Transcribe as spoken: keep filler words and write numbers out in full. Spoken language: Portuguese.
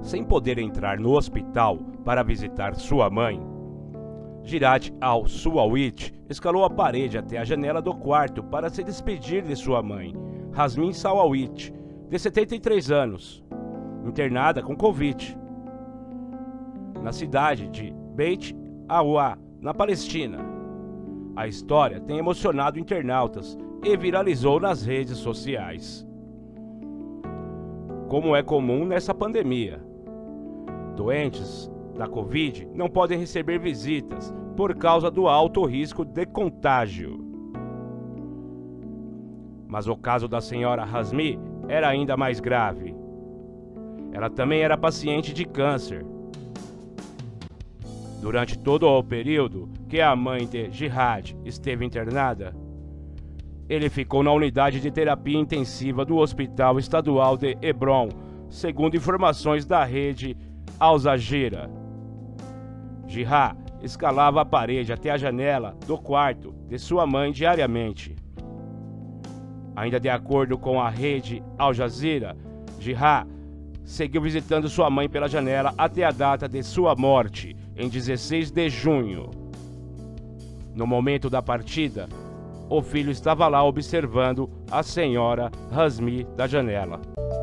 sem poder entrar no hospital para visitar sua mãe, Gilad al-Suawit escalou a parede até a janela do quarto para se despedir de sua mãe, Rasmin Salawit, de setenta e três anos, internada com Covid, na cidade de Beit Awa, na Palestina. A história tem emocionado internautas e viralizou nas redes sociais. Como é comum nessa pandemia, doentes da Covid não podem receber visitas por causa do alto risco de contágio. Mas o caso da senhora Rasmi era ainda mais grave. Ela também era paciente de câncer. Durante todo o período que a mãe de Gilad esteve internada, ele ficou na unidade de terapia intensiva do Hospital Estadual de Hebron, segundo informações da rede Al Jazeera. Gilad escalava a parede até a janela do quarto de sua mãe diariamente. Ainda de acordo com a rede Al Jazeera, Gilad seguiu visitando sua mãe pela janela até a data de sua morte, em dezesseis de junho. No momento da partida, o filho estava lá observando a senhora Rasmi da janela.